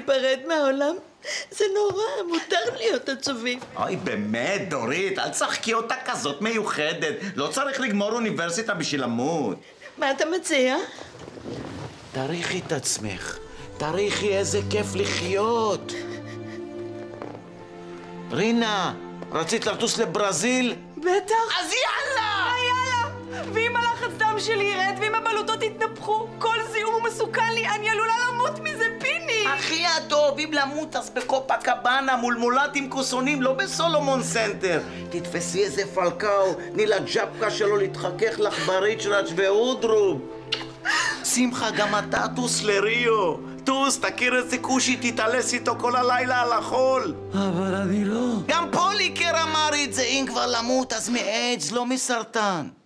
להיפרד מהעולם? זה נורא, מותר להיות עצובים. אוי, באמת, דורית, אל תשחקי אותה כזאת מיוחדת. לא צריך לגמור אוניברסיטה בשביל למות. מה אתה מציע? תריחי את עצמך. תריחי איזה כיף לחיות. רינה, רצית לטוס לברזיל? בטח. אז יאללה! יאללה! ואם הלחץ דם שלי ירד, ואם הבלוטות יתנפחו, כל זיהום הוא מסוכן לי, אני עלולה למות מזה, פיני! הכי הטוב, אם למות אז בקופה קבאנה מול מולט עם כוסונים, לא בסולומון סנטר. תתפסי איזה פלקאו, תני לג'פקה שלו להתחכך לך בריצ'ראץ' ואודרוב. שמחה, גם אתה טוס לריו. טוס, תכיר איזה כושי, תתעלס איתו כל הלילה על החול. אבל אני לא. גם פוליקר אמר את זה, אם כבר למות אז מאיידס, לא מסרטן.